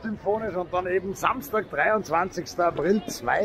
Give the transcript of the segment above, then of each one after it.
Symphonisch und dann eben Samstag, 23. April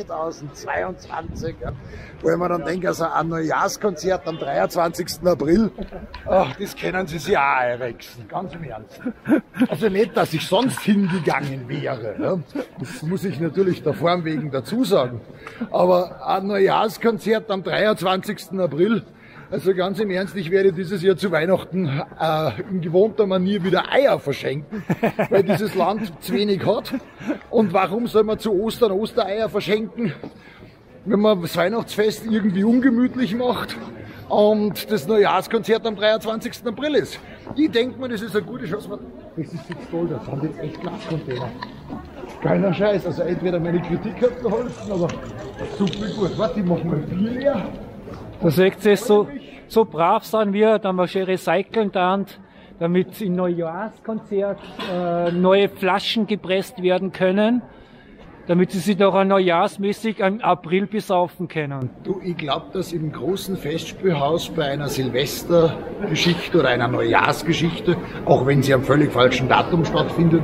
2022, wo ich mir dann denke, also ein Neujahrskonzert am 23. April, ach, das können Sie sich auch einwechseln, ganz im Ernst. Also nicht, dass ich sonst hingegangen wäre, ja. Das muss ich natürlich der Form wegen dazu sagen, aber ein Neujahrskonzert am 23. April, also ganz im Ernst, ich werde dieses Jahr zu Weihnachten in gewohnter Manier wieder Eier verschenken, weil dieses Land zu wenig hat. Und warum soll man zu Ostern Ostereier verschenken, wenn man das Weihnachtsfest irgendwie ungemütlich macht und das Neujahrskonzert am 23. April ist? Ich denke mir, das ist eine gute Chance. Das ist jetzt toll, das sind jetzt echt Glascontainer. Keiner Scheiß, also entweder meine Kritik hat geholfen, aber super gut. Warte, ich mach mal Bier leer. Da seht ihr, so brav sind wir, da wir schon recyceln dann, damit im Neujahrskonzert neue Flaschen gepresst werden können, damit sie sich doch auch neujahrsmäßig im April besaufen können. Du, ich glaube, dass im großen Festspielhaus bei einer Silvestergeschichte oder einer Neujahrsgeschichte, auch wenn sie am völlig falschen Datum stattfindet,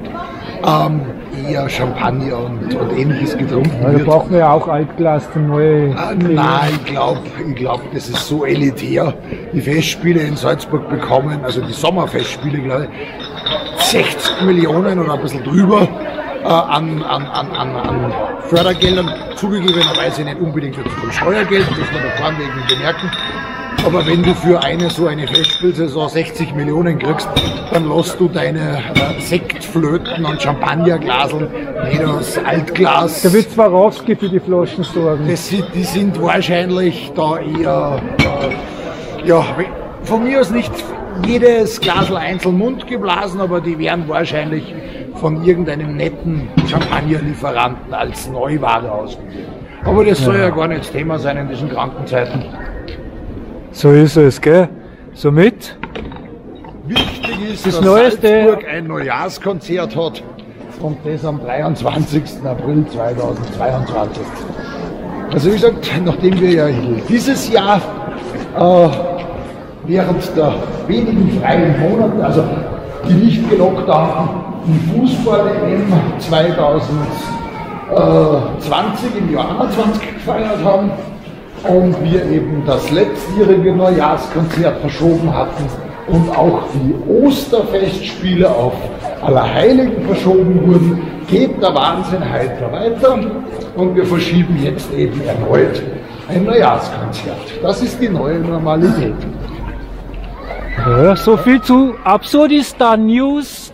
eher Champagner und Ähnliches getrunken wird. Da brauchen wir ja auch Altglas zum neuen. Nein, ich glaub, das ist so elitär. Die Festspiele in Salzburg bekommen, also die Sommerfestspiele, glaube ich, 60 Millionen oder ein bisschen drüber an Fördergeldern, zugegebenerweise nicht unbedingt vom Steuergeld, muss man da vorne wegen bemerken. Aber wenn du für so eine Festspielsaison 60 Millionen kriegst, dann lässt du deine Sektflöten und Champagnerglaseln nicht aus Altglas. Da wird Swarovski für die Flaschen sorgen. Die sind wahrscheinlich da eher, ja, von mir aus nicht jedes Glasl einzeln Mund geblasen, aber die werden wahrscheinlich von irgendeinem netten Champagnerlieferanten als Neuware ausgegeben. Aber das soll ja gar nicht das Thema sein in diesen Krankenzeiten. So ist es, gell? Somit. Wichtig ist, das dass Neueste Salzburg ein Neujahrskonzert hat und das am 23. April 2022. Also wie gesagt, nachdem wir ja dieses Jahr während der wenigen freien Monate, also die nicht gelockt haben, die Fußball-EM 2020 im Jahr 20 gefeiert haben und wir eben das letztjährige Neujahrskonzert verschoben hatten und auch die Osterfestspiele auf Allerheiligen verschoben wurden, geht der Wahnsinn heiter weiter und wir verschieben jetzt eben erneut ein Neujahrskonzert. Das ist die neue Normalität. Ja, so viel zu Absurdistan News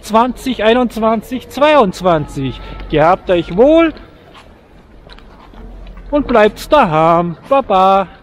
2021-22. Gehabt euch wohl und bleibt daheim. Baba.